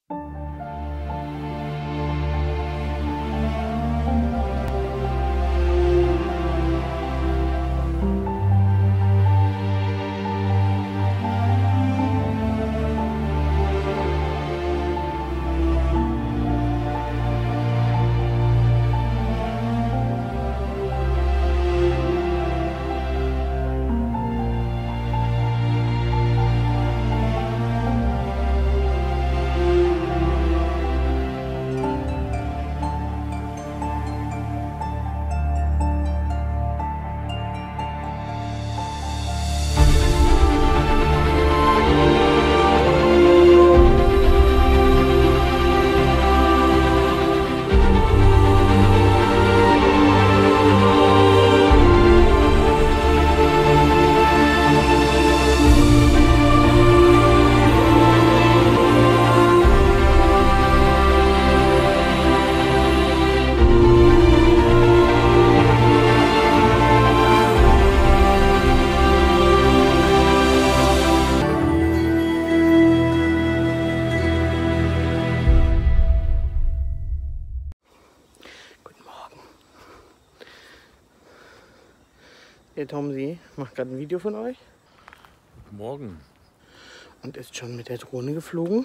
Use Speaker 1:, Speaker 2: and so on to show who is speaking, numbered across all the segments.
Speaker 1: Der Tomsi macht gerade ein Video von euch.
Speaker 2: Guten Morgen.
Speaker 1: Und ist schon mit der Drohne geflogen.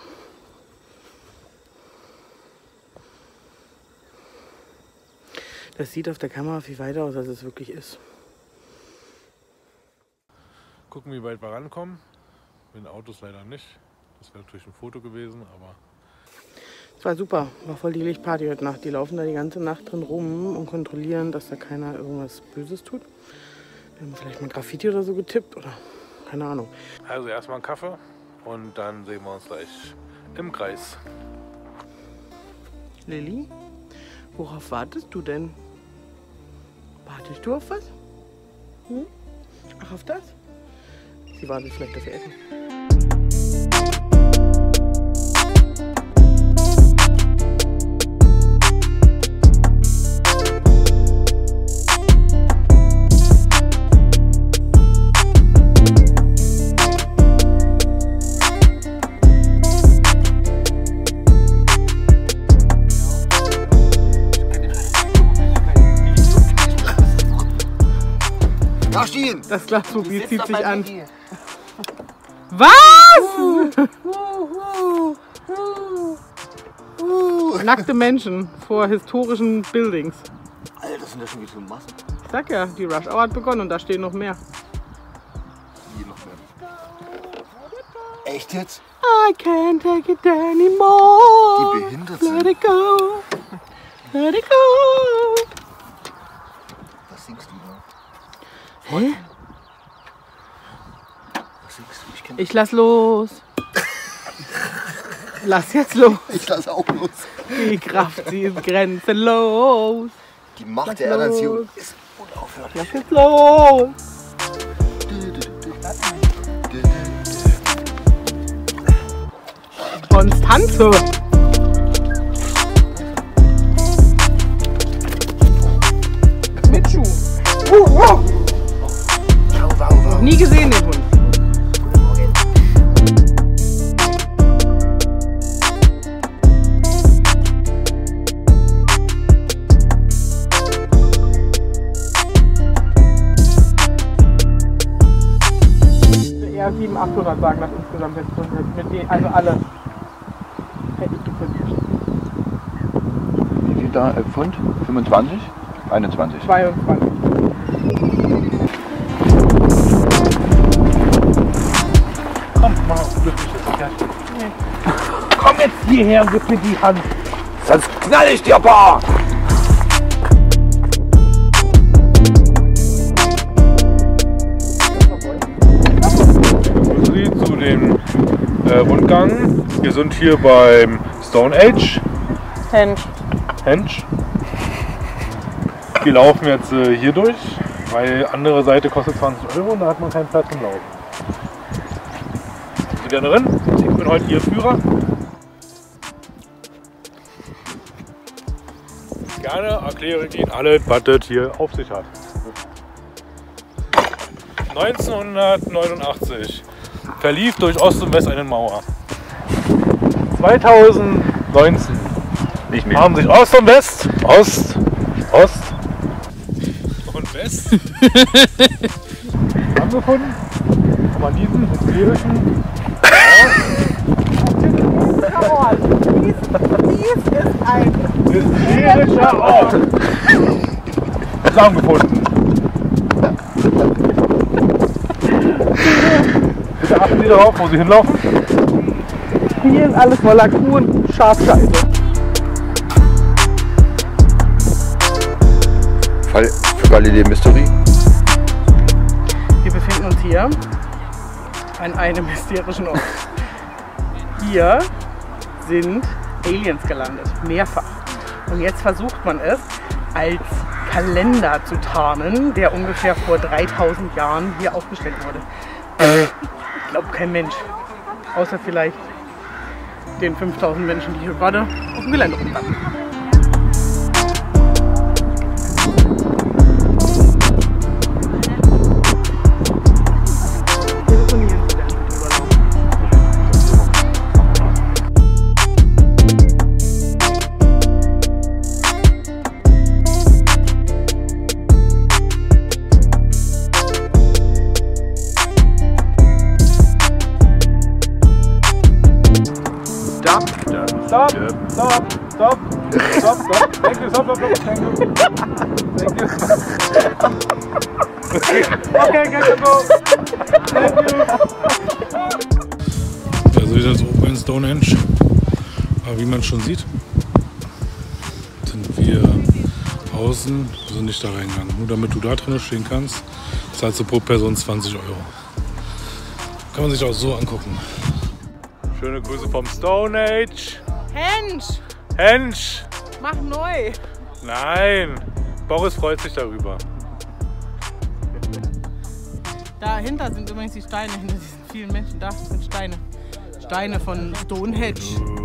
Speaker 1: Das sieht auf der Kamera viel weiter aus, als es wirklich ist.
Speaker 2: Gucken, wie weit wir rankommen. Mit den Autos leider nicht. Das wäre natürlich ein Foto gewesen, aber...
Speaker 1: Es war super. War voll die Lichtparty heute Nacht. Die laufen da die ganze Nacht drin rum und kontrollieren, dass da keiner irgendwas Böses tut. Wir haben vielleicht mal Graffiti oder so getippt oder keine Ahnung.
Speaker 2: Also erstmal einen Kaffee und dann sehen wir uns gleich im Kreis.
Speaker 1: Lilly, worauf wartest du denn? Wartest du auf was? Hm? Ach, auf das? Sie wartet vielleicht auf ihr Essen. Das Glasmobil zieht sich an. Was? Nackte Menschen vor historischen Buildings.
Speaker 3: Alter, das sind ja schon wieder so Massen.
Speaker 1: Ich sag ja, die Rush Hour hat begonnen und da stehen noch mehr.
Speaker 3: Hier noch mehr. Echt jetzt?
Speaker 1: I can't take it anymore.
Speaker 3: Die behindert sind.
Speaker 1: Let it go. Let it go.
Speaker 3: Was singst du da?
Speaker 1: Hä?
Speaker 3: Was singst du?
Speaker 1: Ich lass los. Lass jetzt los.
Speaker 3: Ich lass auch los.
Speaker 1: Die Kraft, sie ist grenzenlos.
Speaker 3: Die Macht der Erziehung ist unaufhörlich.
Speaker 1: Lass jetzt los. Konstanze. Mit Schuh. Noch nie gesehen den Hund. Eher 700, 800 sagen das insgesamt jetzt. Mit die, also alle. Hätte ich getippt.
Speaker 4: Wie viel da? Pfund? 25? 21.
Speaker 1: 22.
Speaker 2: Komm, mach auf glückliches Pferd.
Speaker 1: Nee. Komm jetzt hierher und gib mir die Hand.
Speaker 4: Sonst knall ich dir, Bar!
Speaker 2: Zu dem Rundgang. Wir sind hier beim Stone Age. Hensch. Wir laufen jetzt hier durch, weil andere Seite kostet 20 € und da hat man keinen Platz zum Laufen. Sie werden drin. Ich bin heute Ihr Führer. Gerne erkläre ich Ihnen alle, was das hier auf sich hat. 1989 verlief durch Ost und West eine Mauer. 2019
Speaker 4: Nicht mehr.
Speaker 2: haben sich Ost und West, Ost und West angefunden, um an diesen hysterischen
Speaker 1: Ort. Dies ist ein
Speaker 2: hysterischer Ort zusammengefunden. Bitte achten Sie darauf, wo Sie hinlaufen.
Speaker 1: Hier ist alles voller Kuh und Schafscheiße.
Speaker 4: Fall für Galileo Mystery.
Speaker 1: Wir befinden uns hier an einem hysterischen Ort. Hier sind Aliens gelandet, mehrfach. Und jetzt versucht man es als Kalender zu tarnen, der ungefähr vor 3000 Jahren hier aufgestellt wurde. Ich glaube kein Mensch, außer vielleicht den 5000 Menschen, die hier gerade auf dem Gelände rumlaufen.
Speaker 2: Stop, stop, stop, stop, stop. Thank you, stop, stop, stop. Thank you. Thank you. Okay, get to go. Thank you.
Speaker 5: Also wir sind jetzt oben in Stonehenge, aber wie man schon sieht, sind wir außen, wir sind nicht da reingegangen. Nur damit du da drin stehen kannst, zahlst du pro Person 20 €. Kann man sich auch so angucken.
Speaker 2: Schöne Grüße vom Stone Age.
Speaker 1: Hensch,
Speaker 2: Hensch!
Speaker 1: mach neu!
Speaker 2: Nein! Boris freut sich darüber.
Speaker 1: Dahinter sind übrigens die Steine, hinter diesen vielen Menschen. Da sind Steine. Steine von Stonehenge.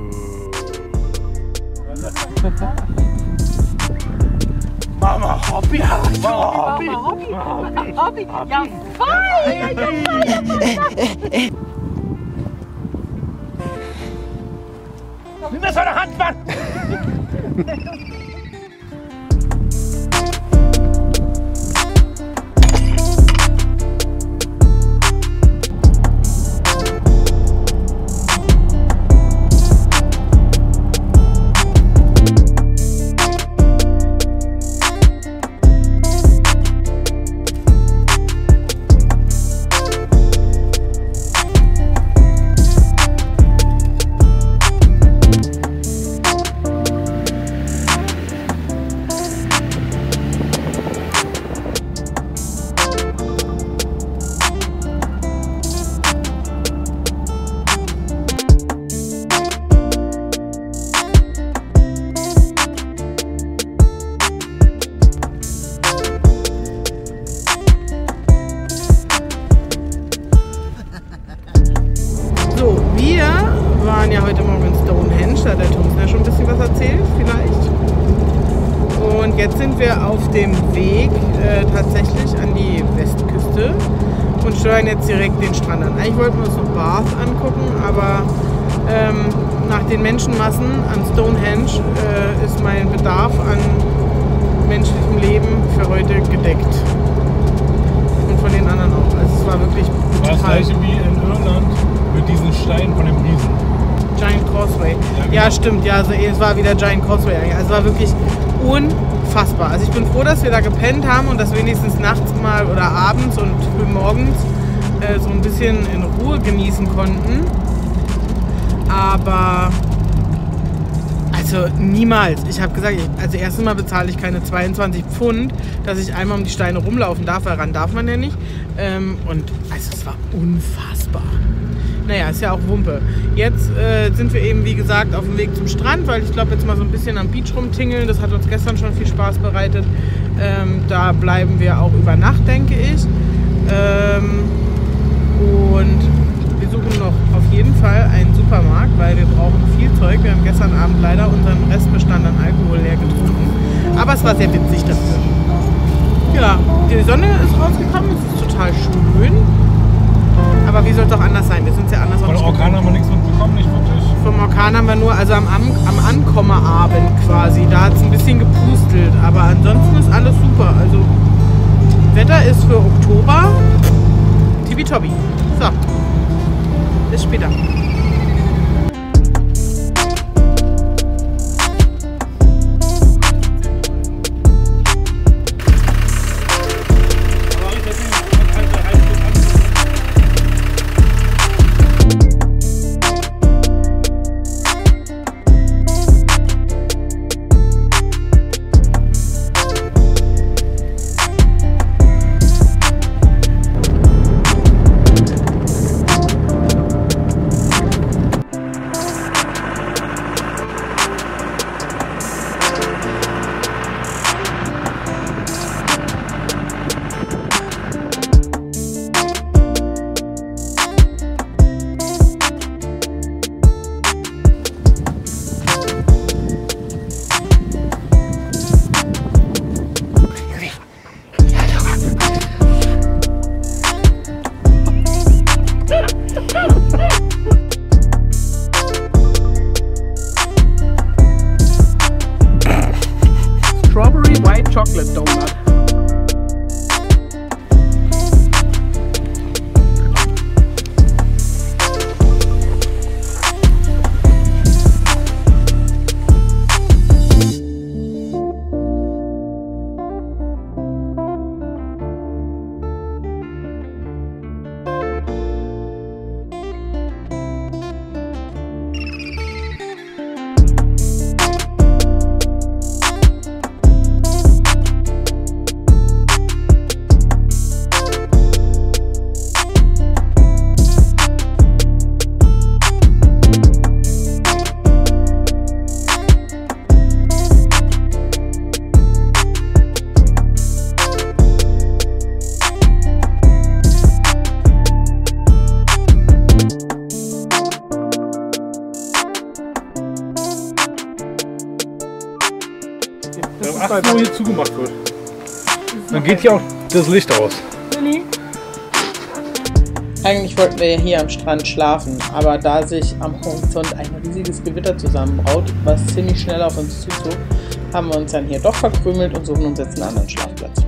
Speaker 2: Mama, Hobby! Mama,
Speaker 1: Hobby! Ja, voll!
Speaker 2: Nimm das an der Hand, Mann!
Speaker 1: Ja, heute Morgen in Stonehenge, da hat der Thompson ja schon ein bisschen was erzählt, vielleicht. Und jetzt sind wir auf dem Weg tatsächlich an die Westküste und steuern jetzt direkt den Strand an. Eigentlich wollten wir uns noch Bath angucken, aber nach den Menschenmassen an Stonehenge ist mein Bedarf an menschlichem Leben für heute gedeckt. Und von den anderen auch. Also es war wirklich
Speaker 5: War das gleiche wie in Irland mit diesen Steinen von dem Riesen.
Speaker 1: Giant Causeway.
Speaker 5: Ja, genau.
Speaker 1: Ja, stimmt. Ja, also es war wieder Giant Causeway. Also es war wirklich unfassbar. Also ich bin froh, dass wir da gepennt haben und dass wenigstens nachts mal oder abends und frühmorgens so ein bisschen in Ruhe genießen konnten. Aber also niemals. Ich habe gesagt, also erstens mal bezahle ich keine 22 Pfund, dass ich einmal um die Steine rumlaufen darf, weil ran darf man ja nicht. Und also es war unfassbar. Naja, ist ja auch Wumpe. Jetzt sind wir eben, wie gesagt, auf dem Weg zum Strand, weil ich glaube, jetzt mal so ein bisschen am Beach rumtingeln. Das hat uns gestern schon viel Spaß bereitet. Da bleiben wir auch über Nacht, denke ich. Und wir suchen noch auf jeden Fall einen Supermarkt, weil wir brauchen viel Zeug. Wir haben gestern Abend leider unseren Restbestand an Alkohol leer getrunken. Aber es war sehr witzig dafür. Ja, die Sonne ist rausgekommen, es ist total schön. Aber wie soll es auch anders sein? Wir sind ja anders.
Speaker 5: Von Orkan haben wir nichts mitbekommen, nicht wirklich.
Speaker 1: vom Orkan haben wir nur, also am Ankommeabend quasi, da hat es ein bisschen gepustelt, aber ansonsten ist alles super. Also Wetter ist für Oktober tippitoppi. So, bis später. Strawberry White Chocolate Donut.
Speaker 2: Wenn 8 Uhr hier zugemacht wird, dann geht hier auch das Licht aus.
Speaker 1: Eigentlich wollten wir ja hier am Strand schlafen, aber da sich am Horizont ein riesiges Gewitter zusammenbraut, was ziemlich schnell auf uns zuzog, haben wir uns dann hier doch verkrümelt und suchen uns jetzt einen anderen Schlafplatz.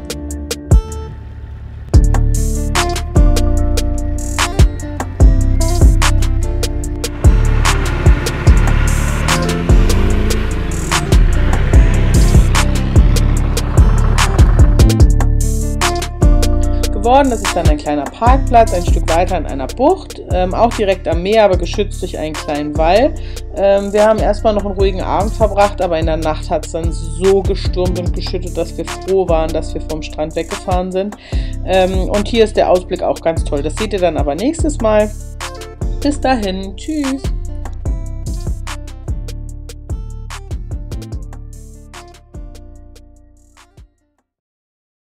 Speaker 1: Das ist dann ein kleiner Parkplatz, ein Stück weiter in einer Bucht, auch direkt am Meer, aber geschützt durch einen kleinen Wall. Wir haben erstmal noch einen ruhigen Abend verbracht, aber in der Nacht hat es dann so gestürmt und geschüttet, dass wir froh waren, dass wir vom Strand weggefahren sind. Und hier ist der Ausblick auch ganz toll. Das seht ihr dann aber nächstes Mal. Bis dahin, tschüss!